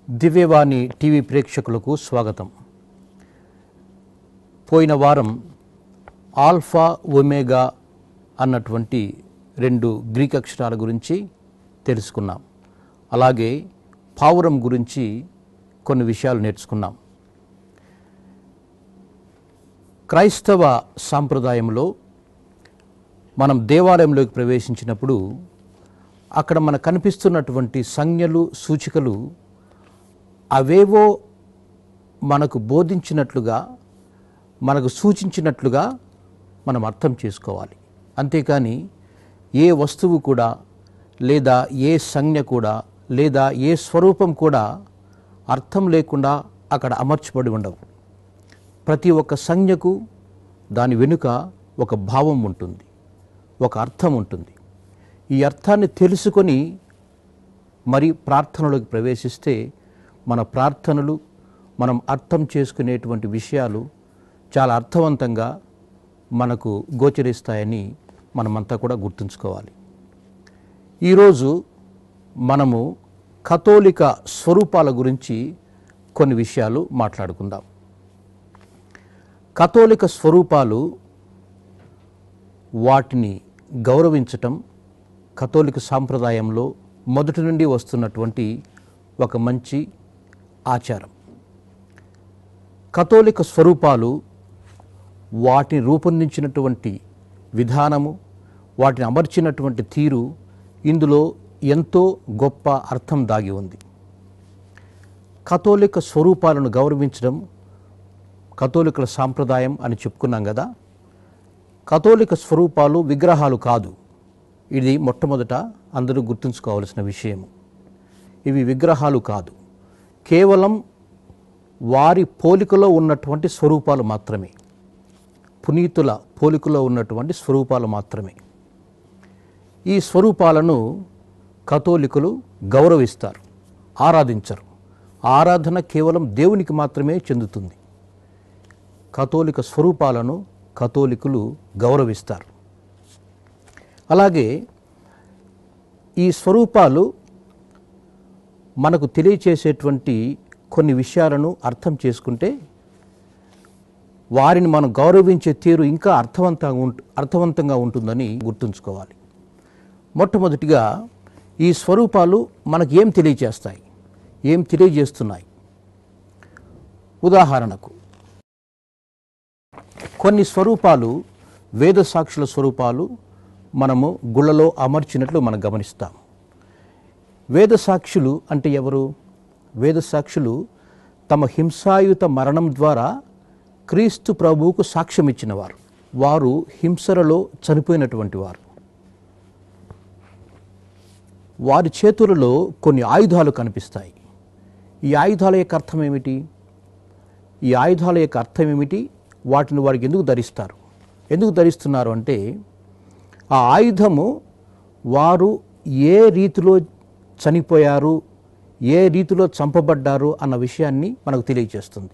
దివ్యవాణి TV ప్రేక్షకులకు స్వాగతం. పోయిన వారం ఆల్ఫా ఒమేగా అన్నటువంటి రెండు గ్రీక్ అక్షరాల గురించి తెలుసుకున్నాం. అలాగే పావురం గురించి కొన్ని విషయాలు నేర్చుకున్నాం. క్రైస్తవ సాంప్రదాయంలో మనం దేవాలయంలోకి ప్రవేశించినప్పుడు అక్కడ మనకు కనిపిస్తున్నటువంటి సంజ్ఞలు, సూచికలు అవేవో మనకు బోధించినట్లుగా, మనకు సూచించినట్లుగా మనం అర్థం చేసుకోవాలి. అంతేకాని ఏ వస్తువు కూడా, లేదా ఏ సంజ్ఞ కూడా, లేదా ఏ స్వరూపం కూడా అర్థం లేకుండా అక్కడ అమర్చబడి ఉండవు. ప్రతి ఒక్క సంజ్ఞకు దాని వెనుక ఒక భావం ఉంటుంది, ఒక అర్థం ఉంటుంది. ఈ అర్థాన్ని తెలుసుకొని మరి ప్రార్థనలోకి ప్రవేశిస్తే మన ప్రార్థనలు, మనం అర్థం చేసుకునేటువంటి విషయాలు చాలా అర్థవంతంగా మనకు గోచరిస్తాయని మనమంతా కూడా గుర్తుంచుకోవాలి. ఈరోజు మనము కథోలిక స్వరూపాల గురించి కొన్ని విషయాలు మాట్లాడుకుందాం. కథోలిక స్వరూపాలు, వాటిని గౌరవించటం కథోలిక సాంప్రదాయంలో మొదటి నుండి వస్తున్నటువంటి ఒక మంచి ఆచారం. కథోలిక స్వరూపాలు, వాటిని రూపొందించినటువంటి విధానము, వాటిని అమర్చినటువంటి తీరు, ఇందులో ఎంతో గొప్ప అర్థం దాగి ఉంది. కథోలిక స్వరూపాలను గౌరవించడం కథోలికుల సాంప్రదాయం అని చెప్పుకున్నాం కదా. కథోలిక స్వరూపాలు విగ్రహాలు కాదు. ఇది మొట్టమొదట అందరూ గుర్తుంచుకోవాల్సిన విషయము. ఇవి విగ్రహాలు కాదు, కేవలం వారి పోలికలో ఉన్నటువంటి స్వరూపాలు మాత్రమే, పునీతుల పోలికలో ఉన్నటువంటి స్వరూపాలు మాత్రమే. ఈ స్వరూపాలను కథోలికులు గౌరవిస్తారు, ఆరాధించరు. ఆరాధన కేవలం దేవునికి మాత్రమే చెందుతుంది. కథోలిక స్వరూపాలను కథోలికులు గౌరవిస్తారు. అలాగే ఈ స్వరూపాలు మనకు తెలియచేసేటువంటి కొన్ని విషయాలను అర్థం చేసుకుంటే వారిని మనం గౌరవించే తీరు ఇంకా అర్థవంతంగా ఉంటుందని గుర్తుంచుకోవాలి. మొట్టమొదటిగా ఈ స్వరూపాలు మనకు ఏం తెలియచేస్తాయి, ఏం తెలియజేస్తున్నాయి? ఉదాహరణకు కొన్ని స్వరూపాలు, వేద సాక్షుల స్వరూపాలు మనము గుళ్ళలో అమర్చినట్లు మనం గమనిస్తాం. వేద సాక్షులు అంటే ఎవరు? వేద సాక్షులు తమ హింసాయుత మరణం ద్వారా క్రీస్తు ప్రభువుకు సాక్ష్యం ఇచ్చిన వారు. వారు హింసలలో చనిపోయినటువంటి వారు. వారి చేతులలో కొన్ని ఆయుధాలు కనిపిస్తాయి. ఈ ఆయుధాల యొక్క అర్థం ఏమిటి? ఈ ఆయుధాల యొక్క అర్థం ఏమిటి? వాటిని వారికి ఎందుకు ధరిస్తారు? ఎందుకు ధరిస్తున్నారు అంటే ఆ ఆయుధము వారు ఏ రీతిలో చనిపోయారు, ఏ రీతిలో చంపబడ్డారు అన్న విషయాన్ని మనకు తెలియజేస్తుంది.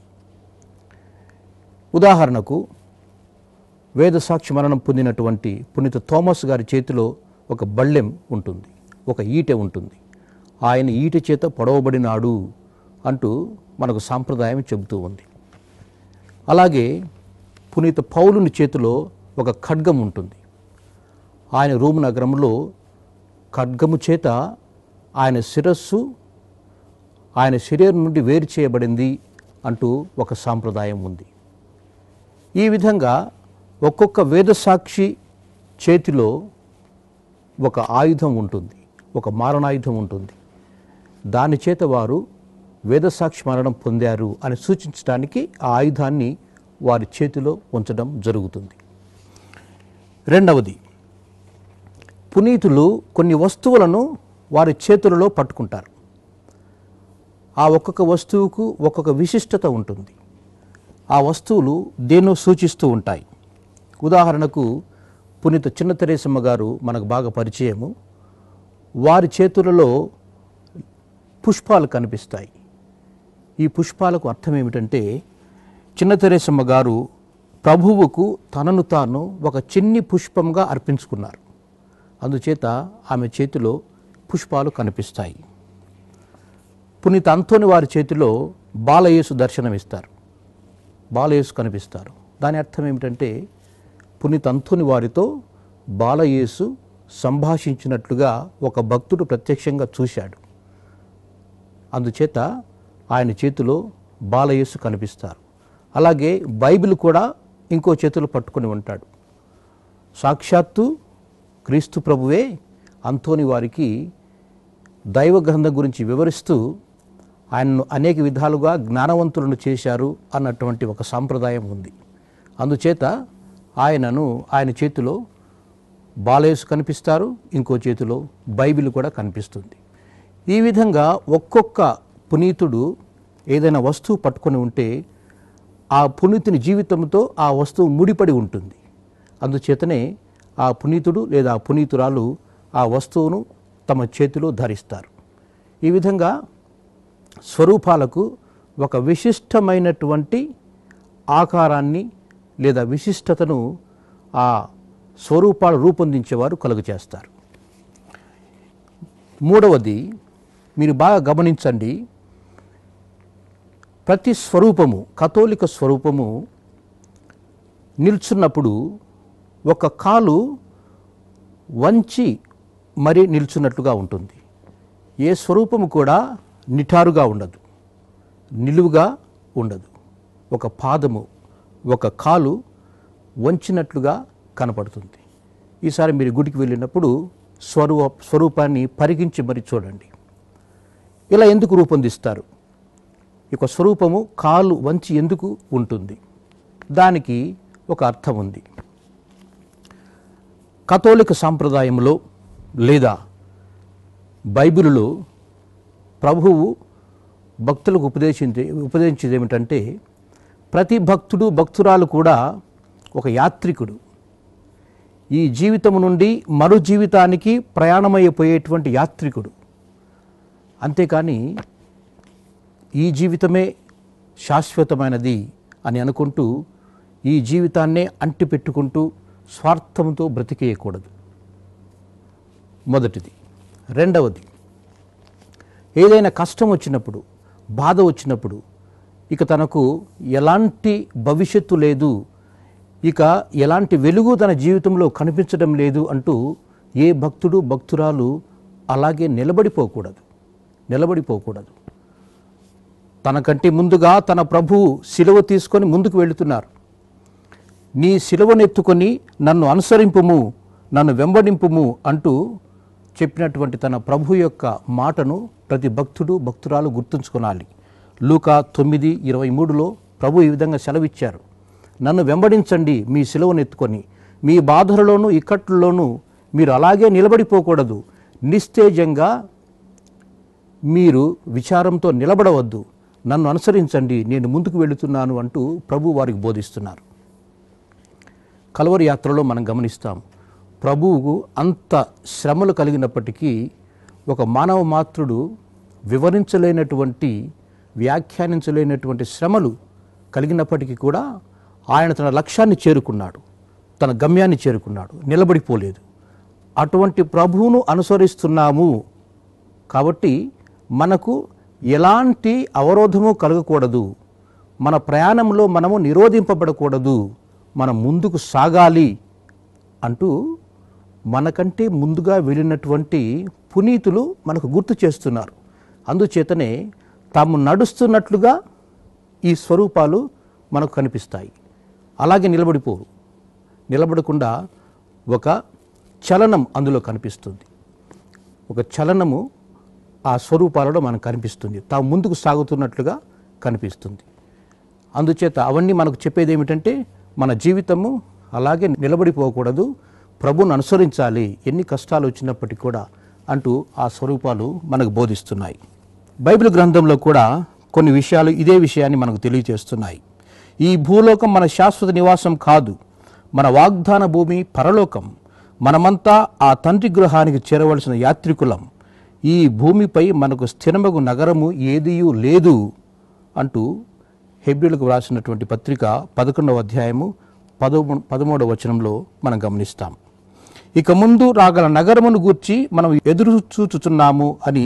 ఉదాహరణకు వేదసాక్షి మరణం పొందినటువంటి పునీత థోమస్ గారి చేతిలో ఒక బళ్ళెం ఉంటుంది, ఒక ఈటె ఉంటుంది. ఆయన ఈటె చేత పొడవబడినాడు అంటూ మనకు సాంప్రదాయం చెబుతూ ఉంది. అలాగే పునీత పౌలుని చేతిలో ఒక ఖడ్గం ఉంటుంది. ఆయన రోమ్ నగరంలో ఖడ్గము చేత ఆయన శిరస్సు ఆయన శరీరం నుండి వేరు చేయబడింది అంటూ ఒక సాంప్రదాయం ఉంది. ఈ విధంగా ఒక్కొక్క వేదసాక్షి చేతిలో ఒక ఆయుధం ఉంటుంది, ఒక మారణాయుధం ఉంటుంది. దాని చేత వారు వేదసాక్షి మరణం పొందారు అని సూచించడానికి ఆ ఆయుధాన్ని వారి చేతిలో ఉంచడం జరుగుతుంది. రెండవది, పునీతులు కొన్ని వస్తువులను వారి చేతులలో పట్టుకుంటారు. ఆ ఒక్కొక్క వస్తువుకు ఒక్కొక్క విశిష్టత ఉంటుంది. ఆ వస్తువులు దేన్నో సూచిస్తూ ఉంటాయి. ఉదాహరణకు పునీత చిన్న తెరేసమ్మ గారు మనకు బాగా పరిచయము. వారి చేతులలో పుష్పాలు కనిపిస్తాయి. ఈ పుష్పాలకు అర్థం ఏమిటంటే, చిన్న తెరేసమ్మ గారు ప్రభువుకు తనను తాను ఒక చిన్ని పుష్పంగా అర్పించుకున్నారు. అందుచేత ఆమె చేతిలో పుష్పాలు కనిపిస్తాయి. పునీత అంతోని వారి చేతిలో బాలయేసు దర్శనమిస్తారు, బాలయేసు కనిపిస్తారు. దాని అర్థం ఏమిటంటే పునీత అంతోని వారితో బాలయేసు సంభాషించినట్లుగా ఒక భక్తుడు ప్రత్యక్షంగా చూశాడు. అందుచేత ఆయన చేతిలో బాలయేసు కనిపిస్తారు. అలాగే బైబిల్ కూడా ఇంకో చేతిలో పట్టుకొని ఉంటాడు. సాక్షాత్తు క్రీస్తు ప్రభువే అంతోని వారికి దైవ గ్రంథం గురించి వివరిస్తూ ఆయనను అనేక విధాలుగా జ్ఞానవంతులను చేశారు అన్నటువంటి ఒక సాంప్రదాయం ఉంది. అందుచేత ఆయన చేతిలో బాలయేసు కనిపిస్తారు, ఇంకో చేతిలో బైబిల్ కూడా కనిపిస్తుంది. ఈ విధంగా ఒక్కొక్క పునీతుడు ఏదైనా వస్తువు పట్టుకొని ఉంటే ఆ పునీతుని జీవితంతో ఆ వస్తువు ముడిపడి ఉంటుంది. అందుచేతనే ఆ పునీతుడు లేదా ఆ పునీతురాలు ఆ వస్తువును తమ చేతిలో ధరిస్తారు. ఈ విధంగా స్వరూపాలకు ఒక విశిష్టమైనటువంటి ఆకారాన్ని లేదా విశిష్టతను ఆ స్వరూపాలు రూపొందించేవారు కలుగజేస్తారు. మూడవది, మీరు బాగా గమనించండి, ప్రతి స్వరూపము, కథోలిక స్వరూపము నిల్చున్నప్పుడు ఒక కాలు వంచి మరీ నిల్చున్నట్లుగా ఉంటుంది. ఏ స్వరూపము కూడా నిటారుగా ఉండదు, నిలువుగా ఉండదు. ఒక పాదము, ఒక కాలు వంచినట్లుగా కనపడుతుంది. ఈసారి మీరు గుడికి వెళ్ళినప్పుడు స్వరూపాన్ని పరిగించి మరి చూడండి. ఇలా ఎందుకు రూపొందిస్తారు? ఇక స్వరూపము కాలు వంచి ఎందుకు ఉంటుంది? దానికి ఒక అర్థం ఉంది. కథోలిక సాంప్రదాయంలో లేదా బైబిలులో ప్రభువు భక్తులకు ఉపదేశించేది ఏమిటంటే ప్రతి భక్తుడు భక్తురాలు కూడా ఒక యాత్రికుడు. ఈ జీవితం నుండి మరో జీవితానికి ప్రయాణమైపోయేటువంటి యాత్రికుడు. అంతేకాని ఈ జీవితమే శాశ్వతమైనది అని అనుకుంటూ ఈ జీవితాన్నే అంటిపెట్టుకుంటూ స్వార్థంతో బ్రతికేయకూడదు. మొదటిది. రెండవది, ఏదైనా కష్టం వచ్చినప్పుడు, బాధ వచ్చినప్పుడు, ఇక తనకు ఎలాంటి భవిష్యత్తు లేదు, ఇక ఎలాంటి వెలుగు తన జీవితంలో కనిపించడం లేదు అంటూ ఏ భక్తుడు భక్తురాలు అలాగే నిలబడిపోకూడదు. తనకంటే ముందుగా తన ప్రభువు సిలువ తీసుకొని ముందుకు వెళుతున్నారు. నీ సిలువనెత్తుకొని నన్ను అనుసరింపుము, నన్ను వెంబడింపుము అంటూ చెప్పినటువంటి తన ప్రభు యొక్క మాటను ప్రతి భక్తుడు భక్తురాలు గుర్తుంచుకోవాలి. లూకా 9:23లో ప్రభు ఈ విధంగా సెలవిచ్చారు, నన్ను వెంబడించండి మీ సిలువనెత్తుకొని. మీ బాధలలోనూ ఇక్కట్లలోనూ మీరు అలాగే నిలబడిపోకూడదు. నిస్తేజంగా మీరు విచారంతో నిలబడవద్దు, నన్ను అనుసరించండి, నేను ముందుకు వెళుతున్నాను అంటూ ప్రభు వారికి బోధిస్తున్నారు. కల్వరి యాత్రలో మనం గమనిస్తాం, ప్రభువుకు అంత శ్రమలు కలిగినప్పటికీ ఒక మానవ మాత్రుడు వివరించలేనటువంటి, వ్యాఖ్యానించలేనటువంటి శ్రమలు కలిగినప్పటికీ కూడా ఆయన తన లక్ష్యాన్ని చేరుకున్నాడు, తన గమ్యాన్ని చేరుకున్నాడు, నిలబడిపోలేదు. అటువంటి ప్రభువును అనుసరిస్తున్నాము కాబట్టి మనకు ఎలాంటి అవరోధము కలగకూడదు, మన ప్రయాణంలో మనము నిరోధింపబడకూడదు, మనం ముందుకు సాగాలి అంటూ మనకంటే ముందుగా వెళ్ళినటువంటి పునీతులు మనకు గుర్తు చేస్తున్నారు. అందుచేతనే తాము నడుస్తున్నట్లుగా ఈ స్వరూపాలు మనకు కనిపిస్తాయి. అలాగే నిలబడకుండా ఒక చలనం అందులో కనిపిస్తుంది. ఒక చలనము ఆ స్వరూపాలలో మనకు కనిపిస్తుంది, తాము ముందుకు సాగుతున్నట్లుగా కనిపిస్తుంది. అందుచేత అవన్నీ మనకు చెప్పేది ఏమిటంటే మన జీవితము అలాగే నిలబడిపోకూడదు, ప్రభువును అనుసరించాలి ఎన్ని కష్టాలు వచ్చినప్పటికీ కూడా అంటూ ఆ స్వరూపాలు మనకు బోధిస్తున్నాయి. బైబిల్ గ్రంథంలో కూడా కొన్ని విషయాలు ఇదే విషయాన్ని మనకు తెలియజేస్తున్నాయి. ఈ భూలోకం మన శాశ్వత నివాసం కాదు, మన వాగ్దాన భూమి పరలోకం. మనమంతా ఆ తండ్రి గృహానికి చేరవలసిన యాత్రికులం. ఈ భూమిపై మనకు స్థిరమగు నగరము ఏదియూ లేదు అంటూ హెబ్రీయులకు వ్రాసినటువంటి పత్రిక 11వ అధ్యాయము 13వ వచనంలో మనం గమనిస్తాం. ఇక ముందు రాగల నగరమును గూర్చి మనం ఎదురు చూచుచున్నాము అని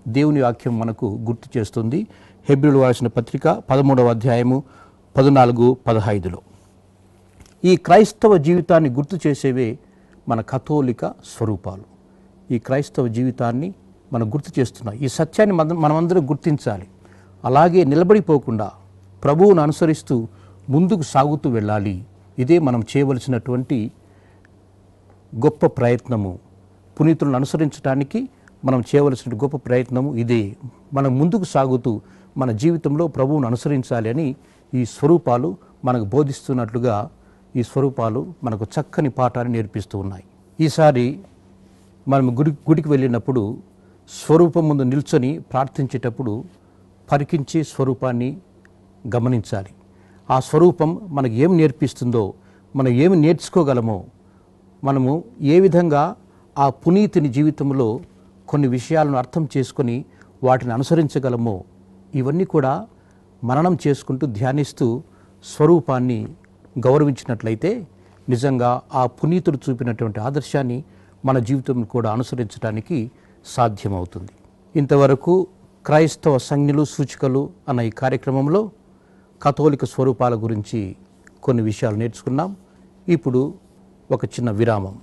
దేవుని వాక్యం మనకు గుర్తు చేస్తుంది. హెబ్రీయులకు రాసిన పత్రిక 13వ అధ్యాయము 14, 15లో. ఈ క్రైస్తవ జీవితాన్ని గుర్తు చేసేవే మన కథోలిక స్వరూపాలు. ఈ క్రైస్తవ జీవితాన్ని మనం గుర్తు చేస్తున్నాం. ఈ సత్యాన్ని మనమందరం గుర్తించాలి. అలాగే నిలబడిపోకుండా ప్రభువును అనుసరిస్తూ ముందుకు సాగుతూ వెళ్ళాలి. ఇదే మనం చేయవలసినటువంటి గొప్ప ప్రయత్నము. పునీతులను అనుసరించడానికి మనం చేయవలసిన గొప్ప ప్రయత్నము ఇదే. మనం ముందుకు సాగుతూ మన జీవితంలో ప్రభువును అనుసరించాలి అని ఈ స్వరూపాలు మనకు బోధిస్తున్నట్లుగా ఈ స్వరూపాలు మనకు చక్కని పాఠాన్ని నేర్పిస్తూ ఉన్నాయి. ఈసారి మనం గుడికి వెళ్ళినప్పుడు స్వరూపం ముందు నిల్చొని ప్రార్థించేటప్పుడు పరికించి స్వరూపాన్ని గమనించాలి. ఆ స్వరూపం మనకు ఏం నేర్పిస్తుందో, మనం ఏమి నేర్చుకోగలమో, మనము ఏ విధంగా ఆ పునీతిని జీవితంలో కొన్ని విషయాలను అర్థం చేసుకొని వాటిని అనుసరించగలమో, ఇవన్నీ కూడా మననం చేసుకుంటూ ధ్యానిస్తూ స్వరూపాన్ని గౌరవించినట్లయితే నిజంగా ఆ పునీతుడు చూపినటువంటి ఆదర్శాన్ని మన జీవితం కూడా అనుసరించడానికి సాధ్యమవుతుంది. ఇంతవరకు క్రైస్తవ సంజ్ఞలు సూచికలు అన్న ఈ కార్యక్రమంలో కథోలిక స్వరూపాల గురించి కొన్ని విషయాలు నేర్చుకున్నాం. ఇప్పుడు ఒక చిన్న విరామం.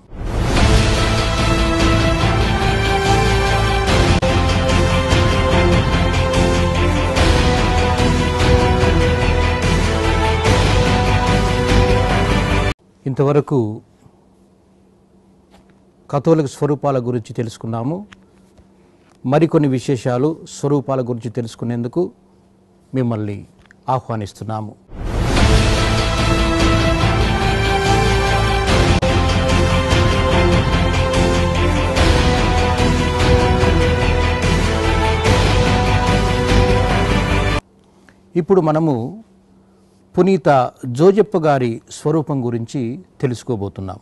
ఇంతవరకు కథోలిక స్వరూపాల గురించి తెలుసుకున్నాము. మరికొన్ని విశేషాలు స్వరూపాల గురించి తెలుసుకునేందుకు మిమ్మల్ని ఆహ్వానిస్తున్నాము. ఇప్పుడు మనము పునీత జోజప్ప గారి స్వరూపం గురించి తెలుసుకోబోతున్నాము.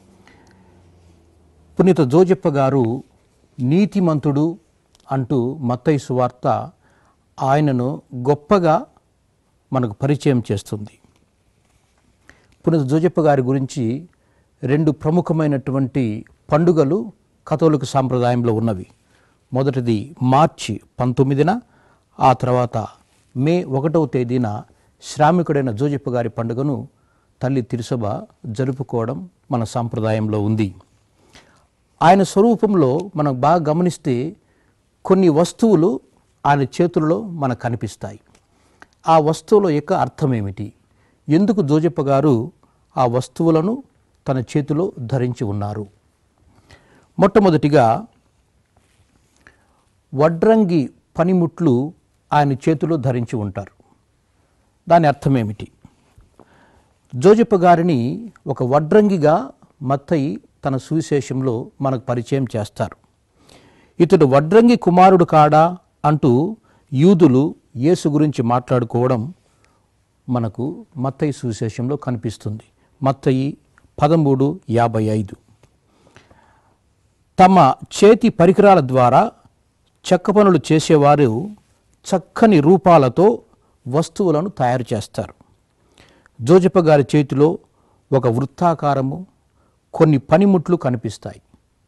పునీత జోజప్ప గారు నీతిమంతుడు అంటూ మత్తయి సువార్త ఆయనను గొప్పగా మనకు పరిచయం చేస్తుంది. పునీత జోజప్ప గారి గురించి 2 ప్రముఖమైనటువంటి పండుగలు కథోలిక సాంప్రదాయంలో ఉన్నవి. మొదటిది మార్చి 19న, ఆ తర్వాత మే 1వ తేదీన శ్రామికుడైన జోజప్ప గారి పండుగను తల్లి తిరుసభ జరుపుకోవడం మన సాంప్రదాయంలో ఉంది. ఆయన స్వరూపంలో మనం బాగా గమనిస్తే కొన్ని వస్తువులు ఆయన చేతుల్లో మనకు కనిపిస్తాయి. ఆ వస్తువుల యొక్క అర్థం ఏమిటి? ఎందుకు జోజప్ప గారు ఆ వస్తువులను తన చేతిలో ధరించి ఉన్నారు? మొట్టమొదటిగా వడ్రంగి పనిముట్లు ఆయన చేతిలో ధరించి ఉంటారు. దాని అర్థం ఏమిటి? జోజప్ప గారిని ఒక వడ్రంగిగా మత్తయి తన సువిశేషంలో మనకు పరిచయం చేస్తారు. ఇతడు వడ్రంగి కుమారుడు కాడా అంటూ యూదులు యేసు గురించి మాట్లాడుకోవడం మనకు మత్తయి సువిశేషంలో కనిపిస్తుంది. మత్తయి 13:55. తమ చేతి పరికరాల ద్వారా చెక్క పనులు చేసేవారు చక్కని రూపాలతో వస్తువులను తయారు చేస్తారు. జోజప్ప గారి చేతిలో ఒక వృత్తాకారము, కొన్ని పనిముట్లు కనిపిస్తాయి.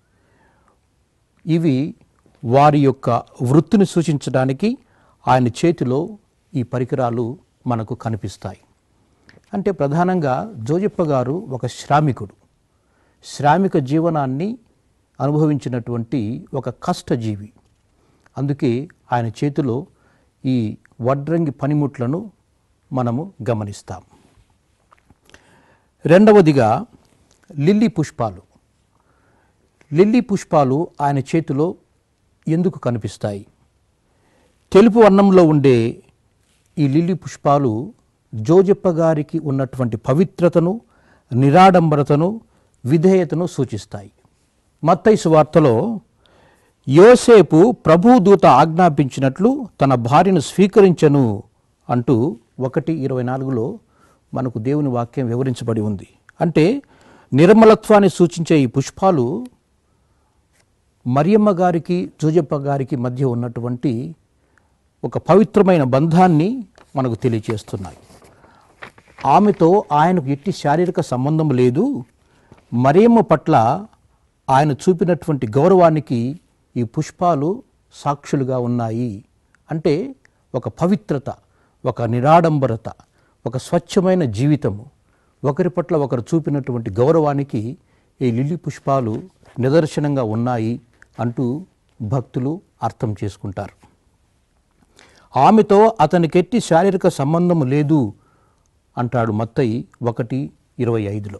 ఇవి వారి యొక్క వృత్తిని సూచించడానికి ఆయన చేతిలో ఈ పరికరాలు మనకు కనిపిస్తాయి. అంటే ప్రధానంగా జోజప్ప గారు ఒక శ్రామికుడు, శ్రామిక జీవనాన్ని అనుభవించినటువంటి ఒక కష్టజీవి. అందుకే ఆయన చేతిలో ఈ వడ్రంగి పనిముట్లను మనము గమనిస్తాం. రెండవదిగా లిల్లీ పుష్పాలు. లిల్లీ పుష్పాలు ఆయన చేతిలో ఎందుకు కనిపిస్తాయి? తెలుపు వర్ణంలో ఉండే ఈ లిల్లీ పుష్పాలు జోజప్ప గారికి ఉన్నటువంటి పవిత్రతను, నిరాడంబరతను, విధేయతను సూచిస్తాయి. మత్తయి సువార్తలో యోసేపు ప్రభుదూత ఆజ్ఞాపించినట్లు తన భార్యను స్వీకరించను అంటూ 1:24లో మనకు దేవుని వాక్యం వివరించబడి ఉంది. అంటే నిర్మలత్వాన్ని సూచించే ఈ పుష్పాలు మరియమ్మ గారికి జోజప్ప గారికి మధ్య ఉన్నటువంటి ఒక పవిత్రమైన బంధాన్ని మనకు తెలియజేస్తున్నాయి. ఆమెతో ఆయనకు ఎట్టి శారీరక సంబంధం లేదు. మరియమ్మ పట్ల ఆయన చూపినటువంటి గౌరవానికి ఈ పుష్పాలు సాక్షులుగా ఉన్నాయి. అంటే ఒక పవిత్రత, ఒక నిరాడంబరత, ఒక స్వచ్ఛమైన జీవితము, ఒకరి పట్ల ఒకరు చూపినటువంటి గౌరవానికి ఈ లిల్లీ పుష్పాలు నిదర్శనంగా ఉన్నాయి అంటూ భక్తులు అర్థం చేసుకుంటారు. ఆమెతో అతనికెట్టి శారీరక సంబంధము లేదు అంటాడు మత్తయి 1:25.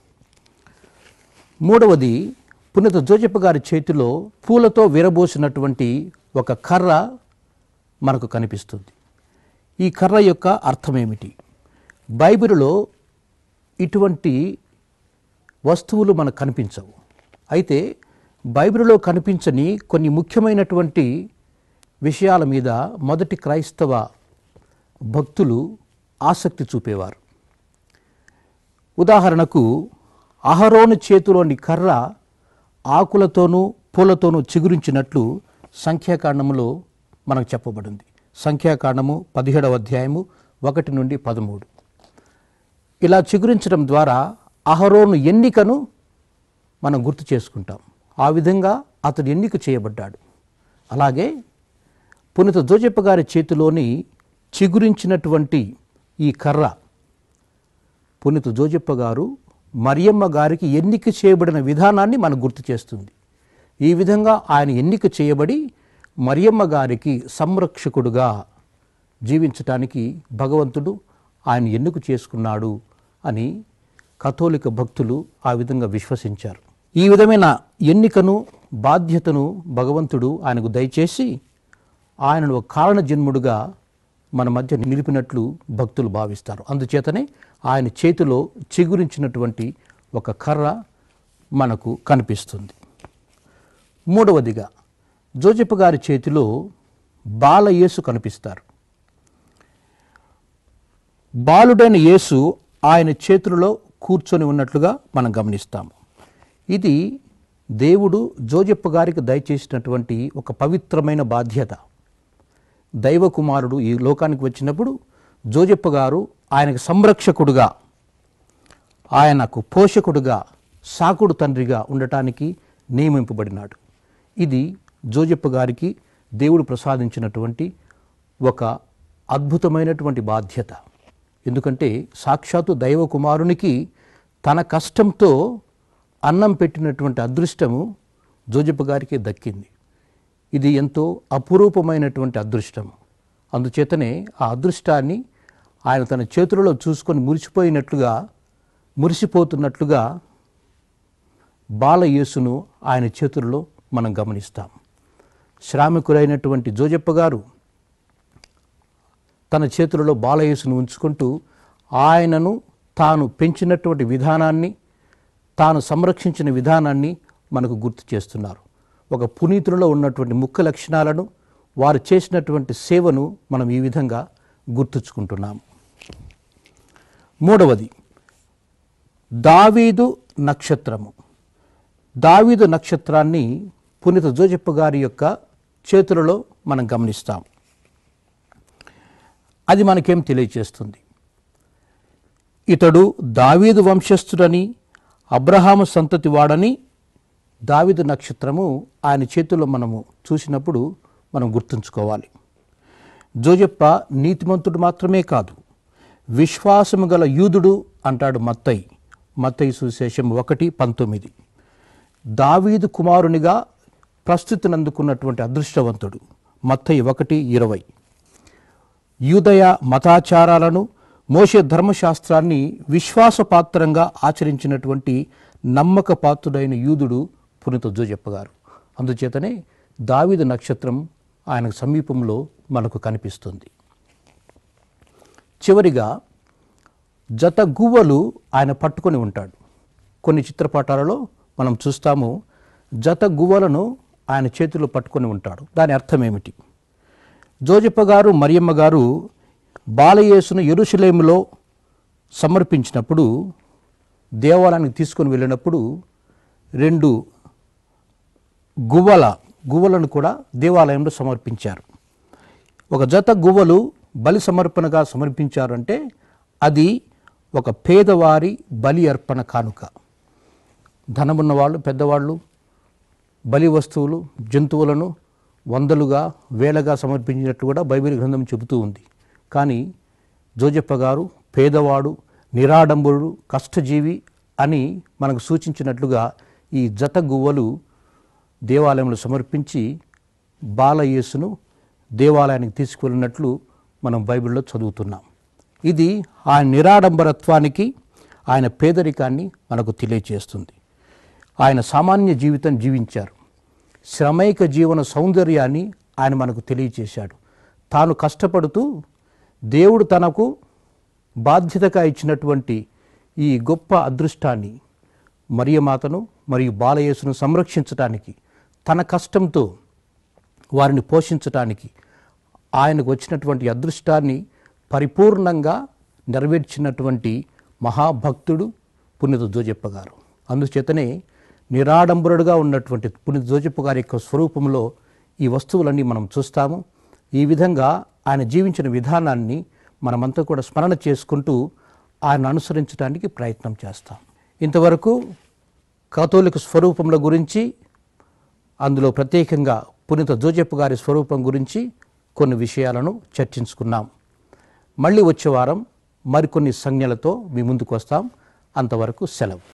మూడవది, పునీత జోజప్ప గారి చేతిలో పూలతో విరబోసినటువంటి ఒక కర్ర మనకు కనిపిస్తుంది. ఈ కర్ర యొక్క అర్థం ఏమిటి? బైబిలులో ఇటువంటి వస్తువులు మనకు కనిపించవు. అయితే బైబిలులో కనిపించని కొన్ని ముఖ్యమైనటువంటి విషయాల మీద మొదటి క్రైస్తవ భక్తులు ఆసక్తి చూపేవారు. ఉదాహరణకు, అహరోను చేతిలోని కర్ర ఆకులతోనూ పూలతోనూ చిగురించినట్లు సంఖ్యాకాండములో మనకు చెప్పబడింది. సంఖ్యాకాండము 17వ అధ్యాయము 1-13. ఇలా చిగురించడం ద్వారా అహరోను ఎన్నికను మనం గుర్తు చేసుకుంటాం. ఆ విధంగా అతడు ఎన్నిక చేయబడ్డాడు. అలాగే పునీత జోజప్ప గారి చేతిలోని చిగురించినటువంటి ఈ కర్ర పునీత జోజప్ప గారు మరియమ్మ గారికి ఎన్నిక చేయబడిన విధానాన్ని మనకు గుర్తు చేస్తుంది. ఈ విధంగా ఆయన ఎన్నిక చేయబడి మరియమ్మ గారికి సంరక్షకుడుగా జీవించటానికి భగవంతుడు ఆయన ఎన్నిక చేసుకున్నాడు అని కథోలిక భక్తులు ఆ విధంగా విశ్వసించారు. ఈ విధమైన ఎన్నికను, బాధ్యతను భగవంతుడు ఆయనకు దయచేసి ఆయనను ఒక కారణ జన్ముడుగా మన మధ్య నిలిపినట్లు భక్తులు భావిస్తారు. అందుచేతనే ఆయన చేతిలో చిగురించినటువంటి ఒక కర్ర మనకు కనిపిస్తుంది. మూడవదిగా, జోజప్ప గారి చేతిలో బాల యేసు కనిపిస్తారు. బాలుడైన యేసు ఆయన చేతులలో కూర్చొని ఉన్నట్లుగా మనం గమనిస్తాము. ఇది దేవుడు జోజప్ప గారికి దయచేసినటువంటి ఒక పవిత్రమైన బాధ్యత. దైవ కుమారుడు ఈ లోకానికి వచ్చినప్పుడు జోజప్ప గారు ఆయనకు సంరక్షకుడుగా, ఆయనకు పోషకుడుగా, సాకుడు తండ్రిగా ఉండటానికి నియమింపబడినాడు. ఇది జోజప్ప గారికి దేవుడు ప్రసాదించినటువంటి ఒక అద్భుతమైనటువంటి బాధ్యత. ఎందుకంటే సాక్షాత్తు దైవ కుమారునికి తన కష్టంతో అన్నం పెట్టినటువంటి అదృష్టము జోజప్ప గారికి దక్కింది. ఇది ఎంతో అపురూపమైనటువంటి అదృష్టం. అందుచేతనే ఆ అదృష్టాన్ని ఆయన తన చేతులలో చూసుకొని మురిసిపోతున్నట్లుగా బాలయేసును ఆయన చేతుల్లో మనం గమనిస్తాం. శ్రామికుడైనటువంటి జోజప్ప గారు తన చేతులలో బాలయేసును ఉంచుకుంటూ ఆయనను తాను పెంచినటువంటి విధానాన్ని, తాను సంరక్షించిన విధానాన్ని మనకు గుర్తు చేస్తున్నారు. ఒక పునీతులలో ఉన్నటువంటి ముఖ్య లక్షణాలను, వారు చేసినటువంటి సేవను మనం ఈ విధంగా గుర్తుంచుకుంటున్నాము. మూడవది, దావీదు నక్షత్రము. దావీదు నక్షత్రాన్ని పునీత జోజప్ప గారి యొక్క చేతులలో మనం గమనిస్తాం. అది మనకేం తెలియజేస్తుంది? ఇతడు దావీదు వంశస్థుడని, అబ్రహాము సంతతి వాడని దావీదు నక్షత్రము ఆయన చేతుల్లో మనము చూసినప్పుడు మనం గుర్తుంచుకోవాలి. జోజప్ప నీతిమంతుడు మాత్రమే కాదు, విశ్వాసము గల యూదుడు అంటాడు మత్తయి సువిశేషం 1:19. దావీదు కుమారునిగా ప్రస్తుతినందుకున్నటువంటి అదృష్టవంతుడు మత్తయి 1:20. యూదయ మతాచారాలను, మోషే ధర్మశాస్త్రాన్ని విశ్వాసపాత్రంగా ఆచరించినటువంటి నమ్మకపాత్రుడైన యూదుడు పునీత జోజప్ప గారు. అందుచేతనే దావీదు నక్షత్రం ఆయనకు సమీపంలో మనకు కనిపిస్తుంది. చివరిగా, జత గువ్వలు ఆయన పట్టుకొని ఉంటాడు. కొన్ని చిత్రపటాలలో మనం చూస్తాము, జత గువ్వలను ఆయన చేతిలో పట్టుకొని ఉంటాడు. దాని అర్థం ఏమిటి? జోజప్ప గారు, మరియమ్మ గారు బాలయేసును యెరూషలేములో సమర్పించినప్పుడు, దేవాలయానికి తీసుకొని వెళ్ళినప్పుడు 2 గువ్వలను కూడా దేవాలయంలో సమర్పించారు. ఒక జత గువ్వలు బలి సమర్పణగా సమర్పించారంటే అది ఒక పేదవారి బలి అర్పణ కానుక. ధనమున్న వాళ్ళు, పెద్దవాళ్ళు బలి వస్తువులు, జంతువులను వందలుగా వేలగా సమర్పించినట్టు కూడా బైబిల్ గ్రంథం చెబుతూ ఉంది. కానీ జోజప్ప గారు పేదవాడు, నిరాడంబరుడు, కష్టజీవి అని మనకు సూచించినట్లుగా ఈ జత గువ్వలు దేవాలయంలో సమర్పించి బాలయేసును దేవాలయానికి తీసుకువెళ్ళినట్లు మనం బైబిల్లో చదువుతున్నాం. ఇది ఆయన నిరాడంబరత్వానికి, ఆయన పేదరికాన్ని మనకు తెలియచేస్తుంది. ఆయన సామాన్య జీవితం జీవించారు. శ్రమైక జీవన సౌందర్యాన్ని ఆయన మనకు తెలియచేశాడు. తాను కష్టపడుతూ దేవుడు తనకు బాధ్యతగా ఇచ్చినటువంటి ఈ గొప్ప అదృష్టాన్ని, మరియమాతను మరియు బాలయేసును సంరక్షించటానికి, తన కష్టంతో వారిని పోషించటానికి ఆయనకు వచ్చినటువంటి అదృష్టాన్ని పరిపూర్ణంగా నెరవేర్చినటువంటి మహాభక్తుడు పునీత జోజప్ప గారు. అందుచేతనే నిరాడంబరుడుగా ఉన్నటువంటి పునీత జోజప్ప గారి యొక్క స్వరూపంలో ఈ వస్తువులన్నీ మనం చూస్తాము. ఈ విధంగా ఆయన జీవించిన విధానాన్ని మనమంతా కూడా స్మరణ చేసుకుంటూ ఆయన అనుసరించడానికి ప్రయత్నం చేస్తాం. ఇంతవరకు కాథోలిక్ స్వరూపముల గురించి, అందులో ప్రత్యేకంగా పునీత జోజప్ప గారి స్వరూపం గురించి కొన్ని విషయాలను చర్చించుకున్నాం. మళ్ళీ వచ్చే వారం మరికొన్ని సంజ్ఞలతో మీ ముందుకు వస్తాం. అంతవరకు సెలవు.